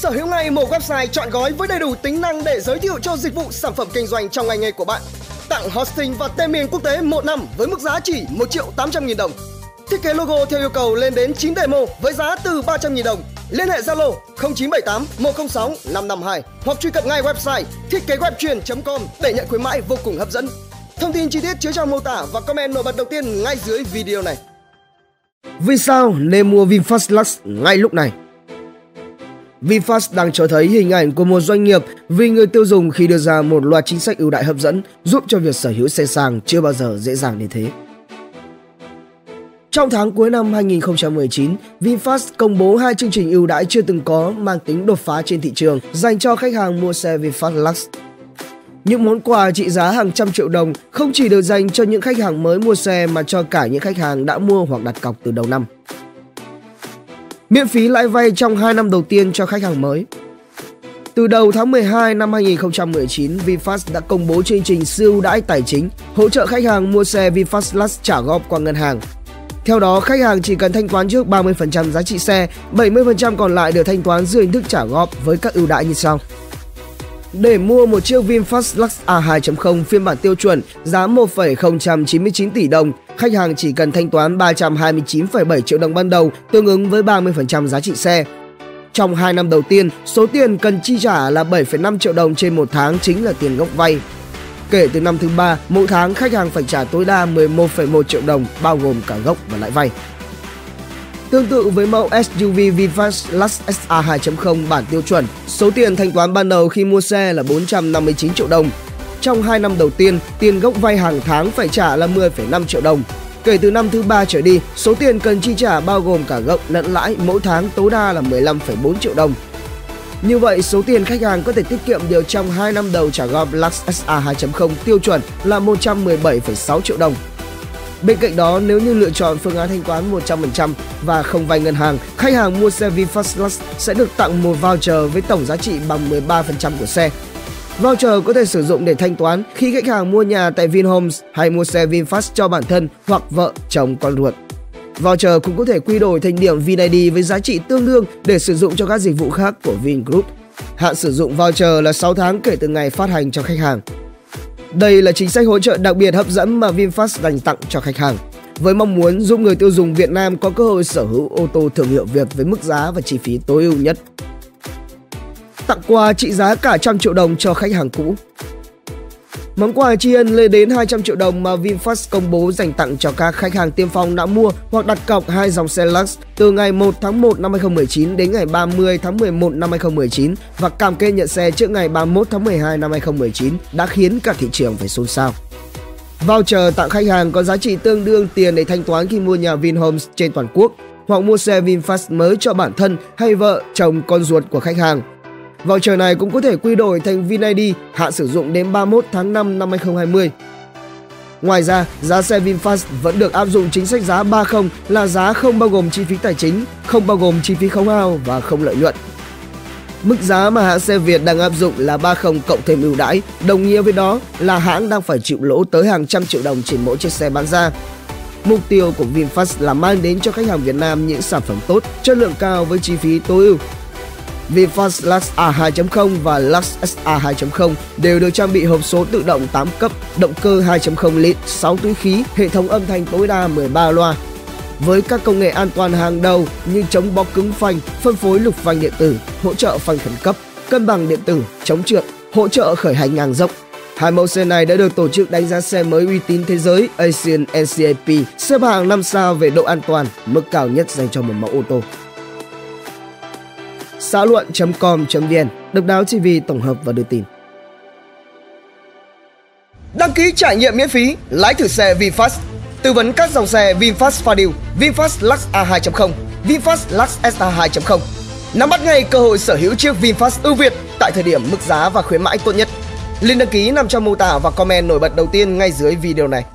Sở hữu ngay một website trọn gói với đầy đủ tính năng để giới thiệu cho dịch vụ sản phẩm kinh doanh trong ngành nghề của bạn. Tặng hosting và tên miền quốc tế 1 năm với mức giá chỉ 1.800.000 đồng. Thiết kế logo theo yêu cầu lên đến 9 demo với giá từ 300.000 đồng. Liên hệ Zalo 0978 106 552 hoặc truy cập ngay website thiết-kế-web-chuyên.com để nhận khuyến mãi vô cùng hấp dẫn. Thông tin chi tiết chứa trong mô tả và comment nổi bật đầu tiên ngay dưới video này. Vì sao nên mua VinFast Lux ngay lúc này? VinFast đang cho thấy hình ảnh của một doanh nghiệp vì người tiêu dùng khi đưa ra một loạt chính sách ưu đãi hấp dẫn giúp cho việc sở hữu xe sang chưa bao giờ dễ dàng đến thế. Trong tháng cuối năm 2019, VinFast công bố 2 chương trình ưu đãi chưa từng có mang tính đột phá trên thị trường dành cho khách hàng mua xe VinFast Lux. Những món quà trị giá hàng trăm triệu đồng không chỉ được dành cho những khách hàng mới mua xe mà cho cả những khách hàng đã mua hoặc đặt cọc từ đầu năm. Miễn phí lãi vay trong 2 năm đầu tiên cho khách hàng mới. Từ đầu tháng 12 năm 2019, VinFast đã công bố chương trình siêu ưu đãi tài chính hỗ trợ khách hàng mua xe VinFast Lux trả góp qua ngân hàng. Theo đó, khách hàng chỉ cần thanh toán trước 30% giá trị xe, 70% còn lại được thanh toán dưới hình thức trả góp với các ưu đãi như sau. Để mua một chiếc VinFast Lux A2.0 phiên bản tiêu chuẩn giá 1,099 tỷ đồng, khách hàng chỉ cần thanh toán 329,7 triệu đồng ban đầu, tương ứng với 30% giá trị xe. Trong 2 năm đầu tiên, số tiền cần chi trả là 7,5 triệu đồng trên một tháng chính là tiền gốc vay. Kể từ năm thứ 3, mỗi tháng khách hàng phải trả tối đa 11,1 triệu đồng bao gồm cả gốc và lãi vay. Tương tự với mẫu SUV VinFast Lux SA 2.0 bản tiêu chuẩn, số tiền thanh toán ban đầu khi mua xe là 459 triệu đồng. Trong 2 năm đầu tiên, tiền gốc vay hàng tháng phải trả là 10,5 triệu đồng. Kể từ năm thứ 3 trở đi, số tiền cần chi trả bao gồm cả gốc lẫn lãi mỗi tháng tối đa là 15,4 triệu đồng. Như vậy, số tiền khách hàng có thể tiết kiệm được trong 2 năm đầu trả góp Lux SA 2.0 tiêu chuẩn là 117,6 triệu đồng. Bên cạnh đó, nếu như lựa chọn phương án thanh toán 100% và không vay ngân hàng, khách hàng mua xe VinFast Lux sẽ được tặng một voucher với tổng giá trị bằng 13% của xe. Voucher có thể sử dụng để thanh toán khi khách hàng mua nhà tại Vinhomes hay mua xe VinFast cho bản thân hoặc vợ, chồng, con ruột. Voucher cũng có thể quy đổi thành điểm VinID với giá trị tương đương để sử dụng cho các dịch vụ khác của Vingroup. Hạn sử dụng voucher là 6 tháng kể từ ngày phát hành cho khách hàng. Đây là chính sách hỗ trợ đặc biệt hấp dẫn mà VinFast dành tặng cho khách hàng, với mong muốn giúp người tiêu dùng Việt Nam có cơ hội sở hữu ô tô thương hiệu Việt với mức giá và chi phí tối ưu nhất. Tặng quà trị giá cả 100 triệu đồng cho khách hàng cũ. Món quà tri ân lên đến 200 triệu đồng mà VinFast công bố dành tặng cho các khách hàng tiên phong đã mua hoặc đặt cọc 2 dòng xe Lux từ ngày 1 tháng 1 năm 2019 đến ngày 30 tháng 11 năm 2019 và cam kết nhận xe trước ngày 31 tháng 12 năm 2019 đã khiến cả thị trường phải xôn xao. Voucher tặng khách hàng có giá trị tương đương tiền để thanh toán khi mua nhà Vinhomes trên toàn quốc hoặc mua xe VinFast mới cho bản thân hay vợ, chồng, con ruột của khách hàng. Voucher này cũng có thể quy đổi thành VinID, hạn sử dụng đến 31 tháng 5 năm 2020. Ngoài ra, giá xe VinFast vẫn được áp dụng chính sách giá 30 là giá không bao gồm chi phí tài chính, không bao gồm chi phí khấu hao và không lợi nhuận. Mức giá mà hãng xe Việt đang áp dụng là 30 cộng thêm ưu đãi, đồng nghĩa với đó là hãng đang phải chịu lỗ tới hàng trăm triệu đồng trên mỗi chiếc xe bán ra. Mục tiêu của VinFast là mang đến cho khách hàng Việt Nam những sản phẩm tốt, chất lượng cao với chi phí tối ưu. VinFast Lux A2.0 và Lux SA 2.0 đều được trang bị hộp số tự động 8 cấp, động cơ 2.0 lít, 6 túi khí, hệ thống âm thanh tối đa 13 loa. Với các công nghệ an toàn hàng đầu như chống bó cứng phanh, phân phối lục phanh điện tử, hỗ trợ phanh khẩn cấp, cân bằng điện tử, chống trượt, hỗ trợ khởi hành ngang dốc. Hai mẫu xe này đã được tổ chức đánh giá xe mới uy tín thế giới Asian NCAP xếp hạng 5 sao về độ an toàn, mức cao nhất dành cho một mẫu ô tô. Xã luận.com.vn, Độc Đáo TV tổng hợp và đưa tin. Đăng ký trải nghiệm miễn phí, lái thử xe VinFast. Tư vấn các dòng xe VinFast Fadil, VinFast Lux A2.0, VinFast Lux SA 2.0. Nắm bắt ngay cơ hội sở hữu chiếc VinFast ưu việt tại thời điểm mức giá và khuyến mãi tốt nhất. Link đăng ký nằm trong mô tả và comment nổi bật đầu tiên ngay dưới video này.